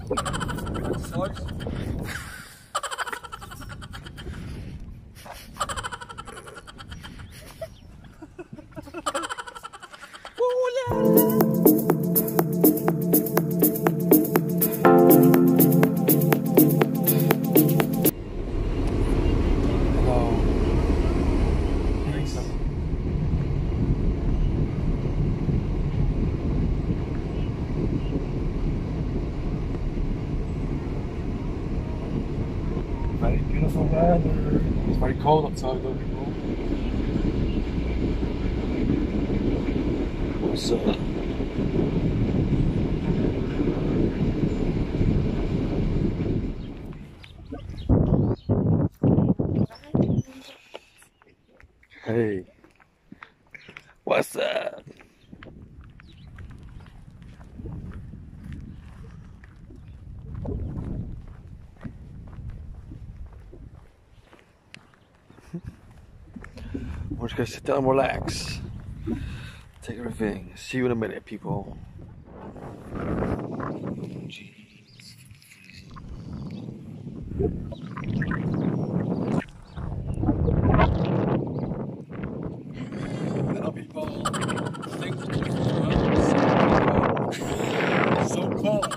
Very beautiful weather. It's very cold outside though, people. What's up? Hey. What's up? We're just gonna sit down and relax. Take everything. See you in a minute, people. Jeez. Hello, people. Thanks for so cold.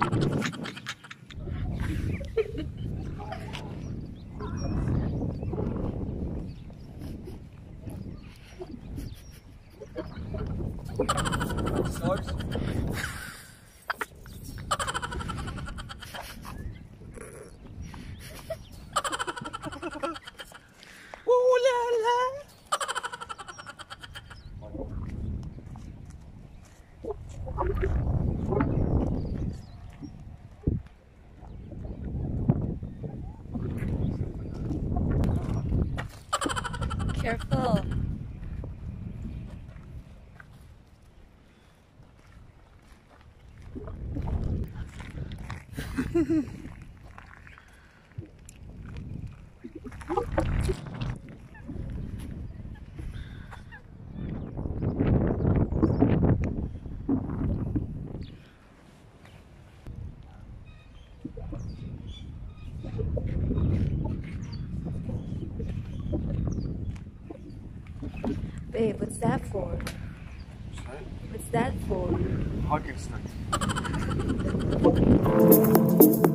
Careful. Babe, what's that for? Sorry? What's that for? Hockey stick.